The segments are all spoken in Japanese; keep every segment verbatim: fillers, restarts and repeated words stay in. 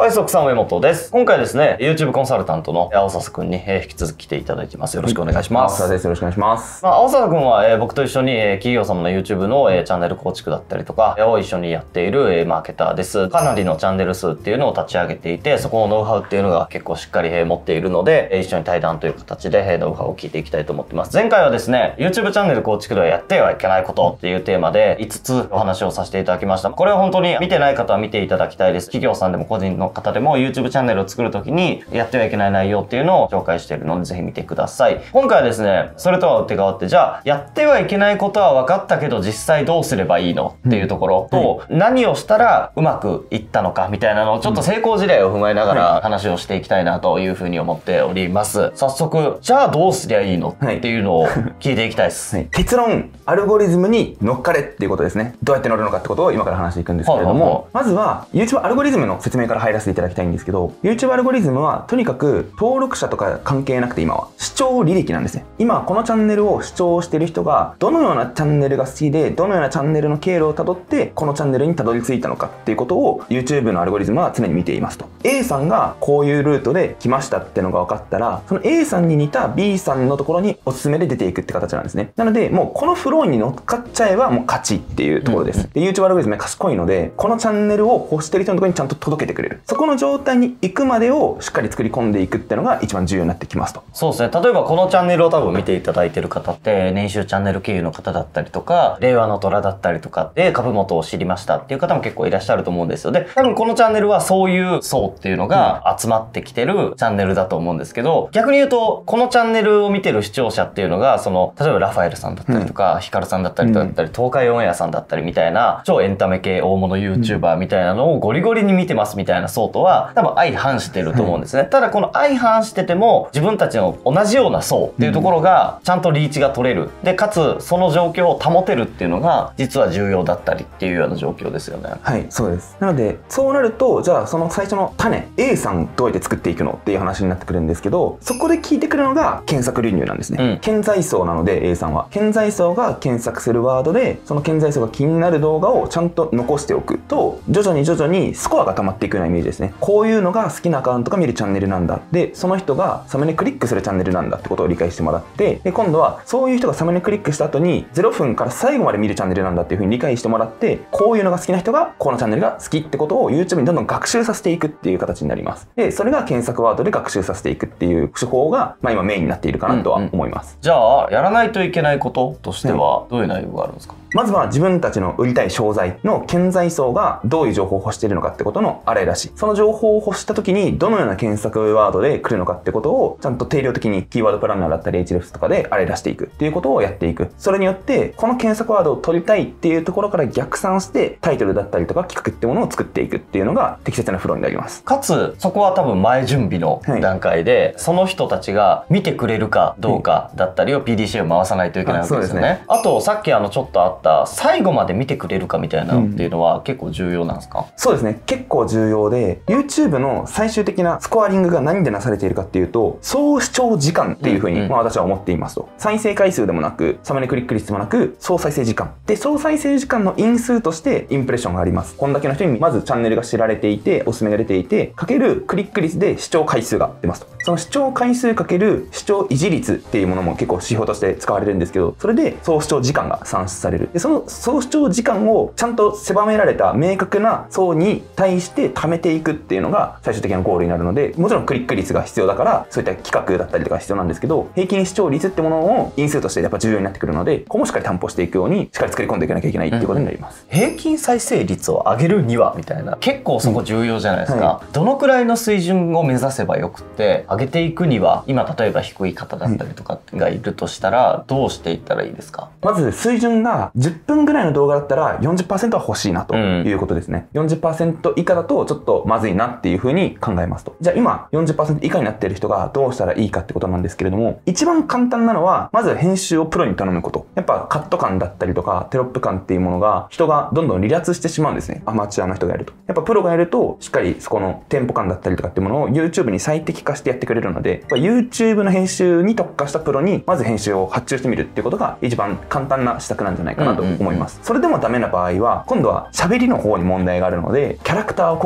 はい、そくさん上本です。今回ですね、YouTube コンサルタントの青笹くんに、えー、引き続き来ていただいてます。よろしくお願いします。 青笹です。よろしくお願いします。 まあ、青笹くんは、えー、僕と一緒に、えー、企業様の YouTube の、えー、チャンネル構築だったりとかを一緒にやっている、えー、マーケターです。かなりのチャンネル数っていうのを立ち上げていて、そこのノウハウっていうのが結構しっかり、えー、持っているので、えー、一緒に対談という形で、えー、ノウハウを聞いていきたいと思ってます。前回はですね、YouTube チャンネル構築ではやってはいけないことっていうテーマでいつつお話をさせていただきました。これは本当に見てない方は見ていただきたいです。企業さんでも個人の方でも YouTube チャンネルを作るときにやってはいけない内容っていうのを紹介しているのでぜひ見てください。今回はですね、それとは打って変わって、じゃあやってはいけないことは分かったけど実際どうすればいいのっていうところと、うん、何をしたらうまくいったのかみたいなのをちょっと成功事例を踏まえながら話をしていきたいなというふうに思っております。早速、じゃあどうすりゃいいのっていうのを聞いていきたいです。 はい、結論、アルゴリズムに乗っかれっていうことですね。どうやって乗るのかってことを今から話していくんですけれども、はいはいはい、まずは YouTube アルゴリズムの説明から入らせていただきたいんですけど、 YouTube アルゴリズムはとにかく登録者とか関係なくて今は視聴履歴なんですね。今このチャンネルを視聴している人がどのようなチャンネルが好きでどのようなチャンネルの経路をたどってこのチャンネルにたどり着いたのかっていうことを YouTube のアルゴリズムは常に見ていますと。 A さんがこういうルートで来ましたってのが分かったら、その A さんに似た B さんのところにおすすめで出ていくって形なんですね。なのでもうこのフローに乗っかっちゃえばもう勝ちっていうところです。で YouTube アルゴリズムは賢いので、このチャンネルを欲してる人のところにちゃんと届けてくれる、そこの状態に行くまでをしっかり作り込んでいくっていうのが一番重要になってきますと。 そうですね。例えばこのチャンネルを多分見ていただいてる方って年収チャンネル経由の方だったりとか、令和の虎だったりとかで株元を知りましたっていう方も結構いらっしゃると思うんですよ。で、多分このチャンネルはそういう層っていうのが集まってきてるチャンネルだと思うんですけど、逆に言うとこのチャンネルを見てる視聴者っていうのが、その例えばラファエルさんだったりとか、うん、ヒカルさんだったりだったり、うん、東海オンエアさんだったりみたいな超エンタメ系大物 YouTuber みたいなのをゴリゴリに見てますみたいな層とは多分相反してると思うんですね。ただこの相反してても自分たちの同じような層っていうところがちゃんとリーチが取れる。で、かつその状況を保てるっていうのが実は重要だったりっていうような状況ですよね。 はい、そうです。なのでそうなると、じゃあその最初の種 A さんどうやって作っていくのっていう話になってくるんですけど、そこで聞いてくるのが検索流入なんですね。うん、顕在層なので A さんは顕在層が検索するワードで、その顕在層が気になる動画をちゃんと残しておくと、徐々に徐々にスコアが溜まっていくようなイメージですね。こういうのが好きなアカウントが見るチャンネルなんだ、でその人がサムネクリックするチャンネルなんだってことを理解してもらって、で今度はそういう人がサムネクリックした後にゼロふんから最後まで見るチャンネルなんだっていうふうに理解してもらって、こういうのが好きな人がこのチャンネルが好きってことを YouTube にどんどん学習させていくっていう形になります。でそれが検索ワードで学習させていくっていう手法が、まあ、今メインになっているかなとは思います。 うんうん、じゃあやらないといけないこととしてはどういう内容があるんですか？ まずは自分たちの売りたい商材の顕在層がどういう情報を欲しているのかってことの洗い出し、その情報を欲した時にどのような検索ワードで来るのかってことをちゃんと定量的にキーワードプランナーだったり エイチレフ とかで洗い出していくっていうことをやっていく。それによってこの検索ワードを取りたいっていうところから逆算してタイトルだったりとか企画ってものを作っていくっていうのが適切なフローになります。 かつそこは多分前準備の段階で、はい、その人たちが見てくれるかどうかだったりを ピーディーシー を回さないといけないわけですよね。あ、そうですね。あとさっきあのちょっとあった最後までで見てくれるかみたいなのっていうのは結構重要なんですか？うん、 そうですね、結構重要で YouTube の最終的なスコアリングが何でなされているかっていうと、総視聴時間っていうふうに、うんうん、まあ、私は思っていますと。再生回数でもなくサムネクリック率でもなく総再生時間で、総再生時間の因数としてインプレッションがあります。こんだけの人にまずチャンネルが知られていておすすめが出ていてかけるクリック率で視聴回数が出ますと。その視聴回数かける視聴維持率っていうものも結構指標として使われるんですけど、それで総視聴時間が算出される。でその総視聴時間をちゃんと狭められた明確な層に対して貯めていくっていうのが最終的なゴールになるので、もちろんクリック率が必要だからそういった企画だったりとか必要なんですけど、平均視聴率ってものを因数としてやっぱ重要になってくるので、ここもしっかり担保していくようにしっかり作り込んでいかなきゃいけないっていうことになります。 うん、平均再生率を上げるにはみたいな、結構そこ重要じゃないですか。うん、はい、どのくらいの水準を目指せばよくって上げていくには、今例えば低い方だったりとかがいるとしたらどうしていったらいいですか？ まず水準がじゅっぷんぐらいの動画だったら よんじゅっパーセント は欲しいなということですね。うん、よんじゅっパーセント 以下だとちょっとまずいなっていうふうに考えますと。じゃあ今 よんじゅっパーセント 以下になっている人がどうしたらいいかってことなんですけれども、一番簡単なのはまず編集をプロに頼むこと。やっぱカット感だったりとかテロップ感っていうものが人がどんどん離脱してしまうんですね。アマチュアの人がやると。やっぱプロがやるとしっかりそこのテンポ感だったりとかっていうものを YouTube に最適化してやってくれるので、YouTube の編集に特化したプロにまず編集を発注してみるっていうことが一番簡単な施策なんじゃないかなと思います。それでもダメな場合は今度は喋りの方に問題があるので、キャラクターを濃くしてみる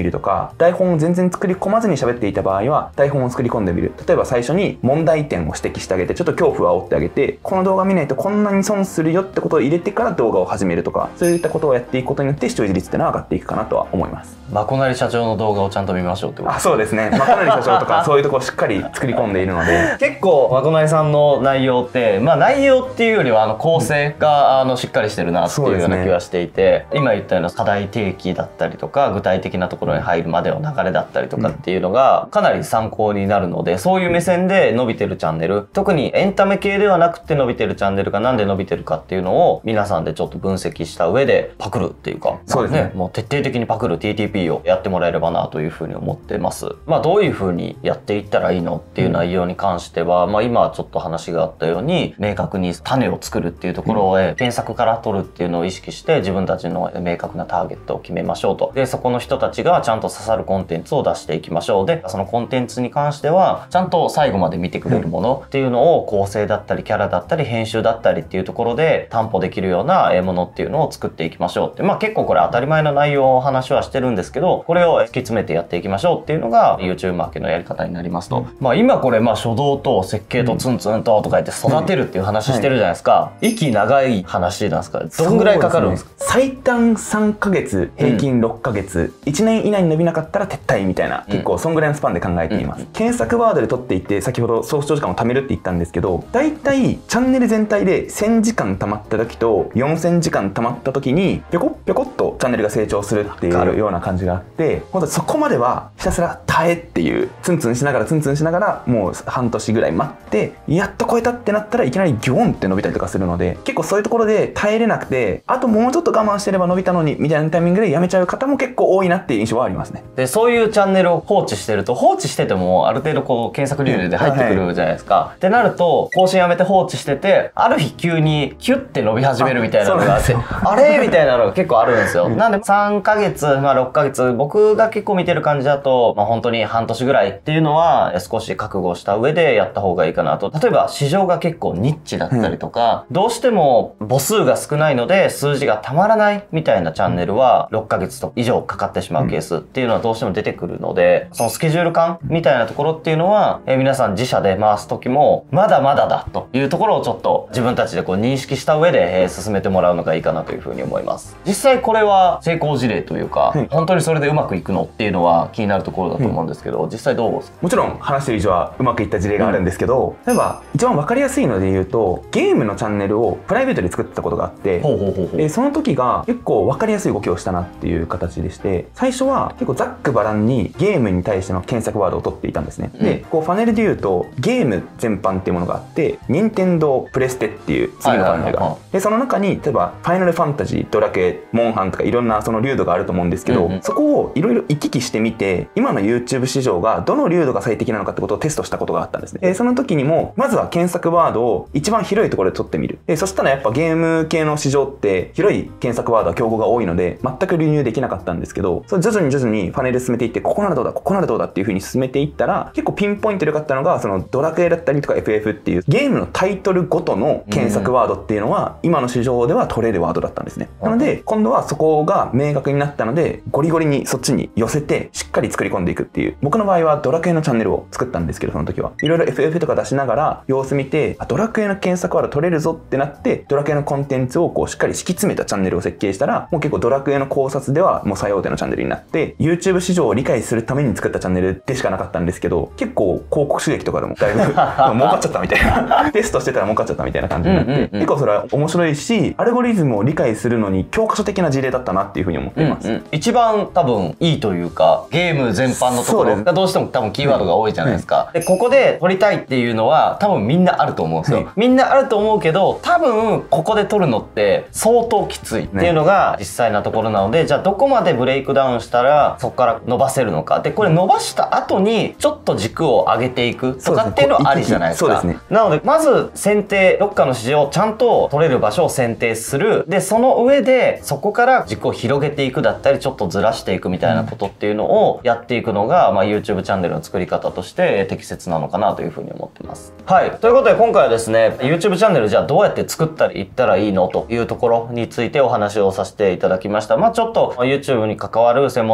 るとか、台本を全然作り込まずに喋っていた場合は台本を作り込んでみる。例えば最初に問題点を指摘してあげて、ちょっと恐怖を煽ってあげて、この動画見ないとこんなに損するよってことを入れてから動画を始めるとか、そういったことをやっていくことによって視聴率っていうのは上がっていくかなとは思います。 まこなり社長の動画をちゃんと見ましょうってこと。 あ、そうですね。まこなり社長とかそういうところをしっかり作り込んでいるので結構まこなりさんの内容ってまあ内容っていうよりはあの構成があのしっかりしてるなっていうような気がしていて、今言ったような課題提起だったりとか具体的なところに入るまでの流れだったりとかっていうのがかなり参考になるので、そういう目線で伸びてるチャンネル、特にエンタメ系ではなくて伸びてるチャンネルがなんで伸びてるかっていうのを皆さんでちょっと分析した上でパクるっていうか、 そうですね、 もう徹底的にパクる ティーティーピー をやってもらえればなというふうに思ってます。まあどういうふうにやっていったらいいのっていう内容に関しては、まあ今ちょっと話があったように明確に種を作るっていうところを検索から取るっていうのを意識して自分たちの明確なターゲットを決めましょうと。でそこの人たちがちゃんと刺さるコンテンツを出していきましょう。でそのコンテンツに関してはちゃんと最後まで見てくれるものっていうのを構成だったりキャラだったり編集だったりっていうところで担保できるようなものっていうのを作っていきましょうって、まあ結構これ当たり前の内容を話はしてるんですけど、これを突き詰めてやっていきましょうっていうのが YouTube マーケのやり方になりますと、うん、まあ今これまあ初動と設計とツンツンととか言って育てるっていう話してるじゃないですか、うんはい、息長い話なんですか。どんぐらいかかるんですか。 ですね、最短さんかげつ、平均ろっかげつ、うん、いちねん以内に伸びなかったら撤退みたいな、結構そんぐらいのスパンで考えています、うん、検索ワードで取っていって先ほど総視聴時間を貯めるって言ったんですけど、だいたいチャンネル全体でせんじかん貯まった時とよんせんじかん貯まった時にぴょこぴょこっとチャンネルが成長するっていうような感じがあって、本当そこまではひたすら耐えっていうツンツンしながらツンツンしながらもう半年ぐらい待ってやっと超えたってなったらいきなりギョンって伸びたりとかするので、結構そういうところで耐えれなくて、あともうちょっと我慢してれば伸びたのにみたいなタイミングでやめちゃう方も結構多いなっていう印象はありますね。 でそういうチャンネルを放置してると、放置しててもある程度こう検索流入で入ってくるじゃないですか、はい、ってなると更新やめて放置しててある日急にキュッて伸び始めるみたいなのがあって、 あ, あれみたいなのが結構あるんですよ。なんでさんかげつ、まあ、ろっかげつ、僕が結構見てる感じだと、まあ、本当に半年ぐらいっていうのは少し覚悟した上でやった方がいいかなと。例えば市場が結構ニッチだったりとか、うん、どうしても母数が少ないので数字がたまらないみたいなチャンネルはろっかげつと以上かかってしまうケースっていうのはどうしても出てくるので、そのスケジュール感みたいなところっていうのは、え皆さん自社で回す時もまだまだだというところをちょっと自分たちでこう認識した上で、え進めてもらうのがいいかなというふうに思います。実際これは成功事例というか、はい、本当にそれでうまくいくのっていうのは気になるところだと思うんですけど、うん、実際どうですか。 もちろん話してる以上はうまくいった事例があるんですけど、うん、例えば一番分かりやすいので言うと、ゲームのチャンネルをプライベートで作ってたことがあって、ほうほうほうほう、その時が結構分かりやすい動きをしたなっていう形でして、最初は結構ざっくばらんにゲームに対しての検索ワードを取っていたんですね、うん、でこうファネルで言うとゲーム全般っていうものがあって、任天堂プレステっていう次のファネルが、でその中に例えばファイナルファンタジー、ドラクエ、モンハンとかいろんなその流度があると思うんですけど、うんうん、そこをいろいろ行き来してみて、今の YouTube 市場がどの流度が最適なのかってことをテストしたことがあったんですね。でその時にもまずは検索ワードを一番広いところで取ってみる。でそしたらやっぱゲーム系の市場って広い検索ワードは競合が多いので全く流入できなかったんですけど、それ徐々に徐々にパネル進めていって、ここならどうだここならどうだっていう風に進めていったら、結構ピンポイントで良かったのがそのドラクエだったりとか エフエフ っていうゲームのタイトルごとの検索ワードっていうのは今の市場では取れるワードだったんですね。なので今度はそこが明確になったので、ゴリゴリにそっちに寄せてしっかり作り込んでいくっていう、僕の場合はドラクエのチャンネルを作ったんですけど、その時はいろいろ エフエフ とか出しながら様子見て、あドラクエの検索ワード取れるぞってなって、ドラクエのコンテンツをこうしっかり敷き詰めたチャンネルを設計したら、もう結構ドラクエの考察ではもう最大手のチャンネルになって、 YouTube 市場を理解するために作ったチャンネルでしかなかったんですけど、結構広告収益とかでもだいぶ儲かっちゃったみたいなテストしてたら儲かっちゃったみたいな感じになって、うんうんうん、結構それは面白いし、アルゴリズムを理解するのに教科書的な事例だったなっていうふうに思っています、うんうん、一番多分いいというか、ゲーム全般のところがどうしても多分キーワードが多いじゃないですか、うん、でここで取りたいっていうのは多分みんなあると思うんですよ、はい、みんなあると思うけど、多分ここで取るのって相当きついっていうのが実際なところなので、ね、じゃあどこまでブレイクダウンしたらそこから伸ばせるのか、でこれ伸ばした後にちょっと軸を上げていくとかっていうのはありじゃないですか。そうですね。なのでまず選定、どっかの市場をちゃんと取れる場所を選定する、でその上でそこから軸を広げていくだったり、ちょっとずらしていくみたいなことっていうのをやっていくのが、まあ、YouTube チャンネルの作り方として適切なのかなというふうに思ってます。はい、ということで今回はですね、 YouTube チャンネルじゃあどうやって作ったりいったらいいのというところについてお話をさせていただきました。まあちょっと YouTube に関わる専門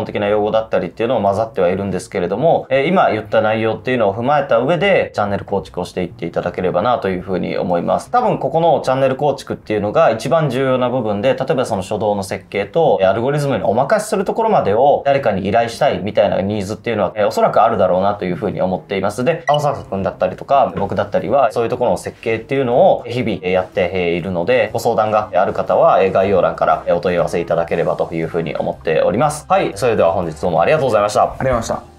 的な用語だったりっていうのを混ざってはいるんですけれども、えー、今言った内容っていうのを踏まえた上でチャンネル構築をしていっていただければなというふうに思います。多分ここのチャンネル構築っていうのが一番重要な部分で、例えばその初動の設計とアルゴリズムにお任せするところまでを誰かに依頼したいみたいなニーズっていうのは、えー、おそらくあるだろうなというふうに思っています。で、青坂くんだったりとか僕だったりはそういうところの設計っていうのを日々やっているので、ご相談がある方は概要欄からお問い合わせいただければというふうに思っております。はい、それでは本日どうもありがとうございました。ありがとうございました。